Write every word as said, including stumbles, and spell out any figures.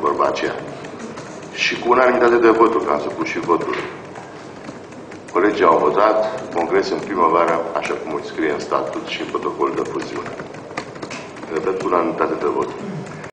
vorba aceea. Și cu unanimitate de voturi, că am supus și votul. Colegii au votat congres în primăvară, așa cum îi scrie în statut și în protocolul de fuziune. Repet, cu unanimitate de voturi.